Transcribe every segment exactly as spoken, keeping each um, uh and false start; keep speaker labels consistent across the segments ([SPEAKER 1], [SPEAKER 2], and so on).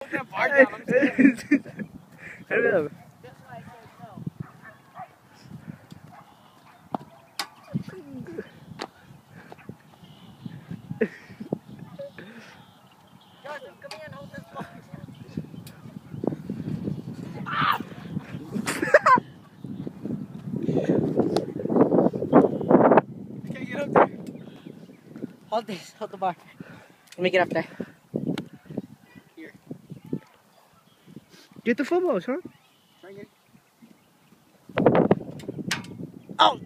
[SPEAKER 1] Put that bar down. I'm scared.
[SPEAKER 2] Hurry up.
[SPEAKER 1] That's why I said no. Jonathan, come here and hold this bar. Ah! I can't get up there. Hold this. Hold the bar. Let me get up there. Here.
[SPEAKER 2] Get the football, Sean.
[SPEAKER 1] Try again.
[SPEAKER 2] Oh!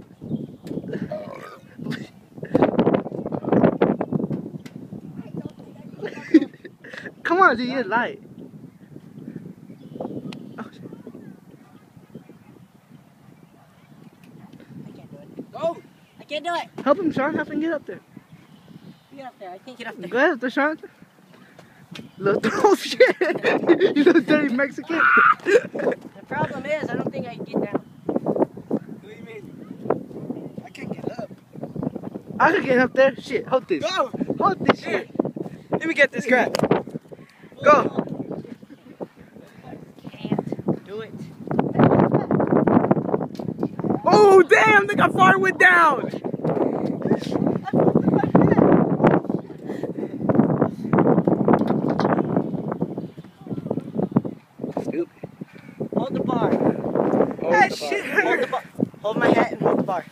[SPEAKER 2] Come on, dude, you're light. Oh, shit.
[SPEAKER 1] I can't do it. Go! I can't do it.
[SPEAKER 2] Help him, Sean. Help him get up there.
[SPEAKER 1] Get up there. I can't get up there.
[SPEAKER 2] Go ahead, there, Sean. Look, oh shit! You little dirty Mexican.
[SPEAKER 1] The problem is, I don't think I can get down.
[SPEAKER 3] What do you mean? I can't get up.
[SPEAKER 2] I can get up there. Shit, hold this.
[SPEAKER 3] Go!
[SPEAKER 2] Hold this shit.
[SPEAKER 3] Let me get this crap.
[SPEAKER 2] Go.
[SPEAKER 1] Can't do it.
[SPEAKER 3] Oh, damn! Look how far it went down!
[SPEAKER 2] Stupid.
[SPEAKER 1] Hold the bar.
[SPEAKER 2] Hold
[SPEAKER 3] That
[SPEAKER 2] the
[SPEAKER 3] shit
[SPEAKER 2] bar.
[SPEAKER 1] Hold the bar. Hold my hat and hold the bar.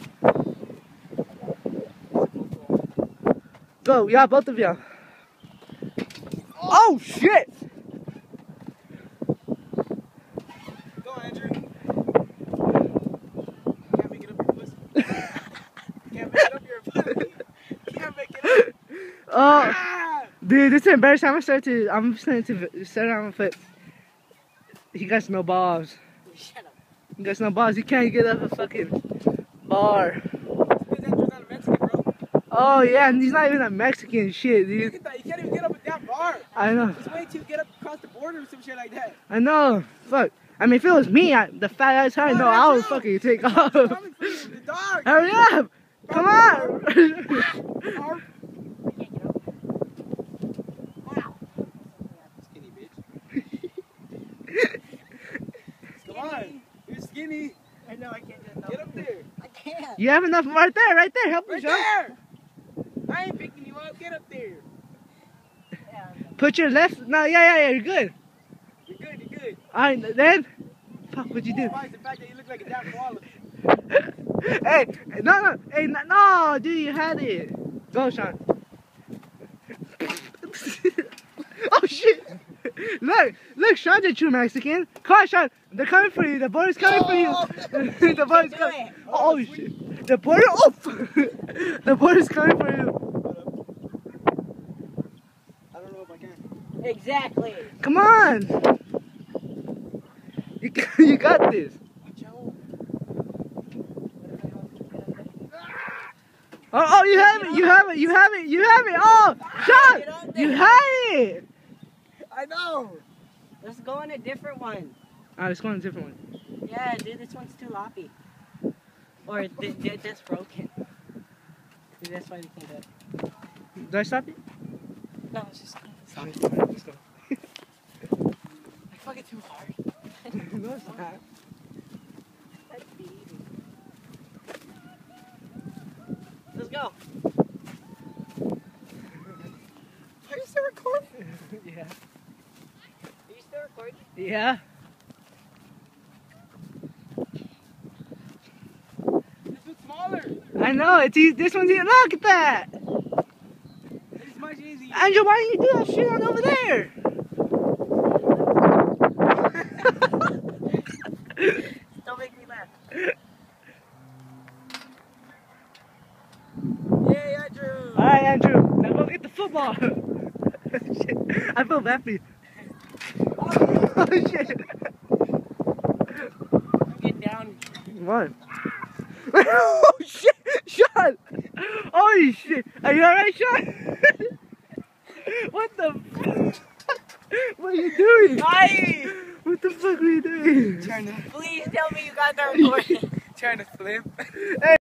[SPEAKER 2] Go, y'all, both of y'all. Oh shit!
[SPEAKER 3] Go, Andrew. Can't make it up your pussy. Can't make it up your pussy. Can't make it up.
[SPEAKER 2] Oh,
[SPEAKER 3] Ah!
[SPEAKER 2] dude, this is embarrassing. I'm gonna start to. I'm starting to start on my foot. He got no balls.
[SPEAKER 1] Shut up.
[SPEAKER 2] He got no balls. He can't get up a fucking bar.
[SPEAKER 3] Because Andrew's not a Mexican, bro.
[SPEAKER 2] Oh yeah, and he's not even a Mexican shit,
[SPEAKER 3] You
[SPEAKER 2] dude.
[SPEAKER 3] can't even get up with that bar.
[SPEAKER 2] I know.
[SPEAKER 3] Just wait till you get up across the border or some shit like that.
[SPEAKER 2] I know. Fuck. I mean, if it was me, I, the fat ass I
[SPEAKER 3] No,
[SPEAKER 2] know, I would
[SPEAKER 3] that's
[SPEAKER 2] fucking take off.
[SPEAKER 3] Coming for you, the dog.
[SPEAKER 2] Hurry up! Come on!
[SPEAKER 3] Arf.
[SPEAKER 1] I can't get up. Wow.
[SPEAKER 3] Skinny bitch. Come on. You're skinny.
[SPEAKER 1] I know I can't do it.
[SPEAKER 3] Get up there.
[SPEAKER 1] I can't.
[SPEAKER 2] You have enough right there, right there. Help me,
[SPEAKER 3] Right
[SPEAKER 2] Sean.
[SPEAKER 3] there. I ain't picking you up. Get up there.
[SPEAKER 1] Yeah.
[SPEAKER 2] Put your left. No, yeah, yeah, yeah. You're good.
[SPEAKER 3] You're good. You're good.
[SPEAKER 2] All right, then. Fuck, what'd you do?
[SPEAKER 3] Why is the fact that you look like a damn koala?
[SPEAKER 2] Hey, no, no, hey, no, no, dude, you had it. Go, Sean. Oh shit! Look, look, Sean's a true Mexican. Come on, Sean. They're coming for you. The border's coming for you. The border's
[SPEAKER 1] Do
[SPEAKER 2] coming.
[SPEAKER 1] it.
[SPEAKER 2] Oh shit! The border. Oh, the border's coming for you.
[SPEAKER 3] I don't know if I can.
[SPEAKER 1] Exactly.
[SPEAKER 2] Come on. You you got this. Oh, oh, you have it, you have it, you have it, you have it. Oh, Sean, you had it.
[SPEAKER 3] I know.
[SPEAKER 1] Let's go on a different one.
[SPEAKER 2] All right, let's go on a different one.
[SPEAKER 1] Yeah, dude, this one's too loppy. Or th th that's broken. Dude, that's why we can't do it.
[SPEAKER 2] Do I stop you?
[SPEAKER 1] No, it's just.
[SPEAKER 2] Sorry, sorry, let's go.
[SPEAKER 1] I fucking too hard.
[SPEAKER 2] No, it's not.
[SPEAKER 1] That's easy. Let's go.
[SPEAKER 3] Are you still recording?
[SPEAKER 2] Yeah.
[SPEAKER 1] Are you still recording?
[SPEAKER 2] Yeah.
[SPEAKER 3] This one's smaller.
[SPEAKER 2] I know, it's easy. This one's easy. Look at that.
[SPEAKER 3] It's much easier.
[SPEAKER 2] Andrew, why didn't you do that shit on over there?
[SPEAKER 1] Don't make me laugh.
[SPEAKER 3] Yay, Andrew.
[SPEAKER 2] All right, Andrew. Now go get the football. Shit. I feel bad for you. Oh, shit.
[SPEAKER 1] Get down.
[SPEAKER 2] What? Oh, shit. Sean. Holy shit. Are you alright, Sean? What the fuck? What are you doing?
[SPEAKER 1] Bye.
[SPEAKER 2] What the fuck are you doing?
[SPEAKER 3] Trying to,
[SPEAKER 1] Please tell me you got that recording.
[SPEAKER 3] trying to flip.
[SPEAKER 2] Hey.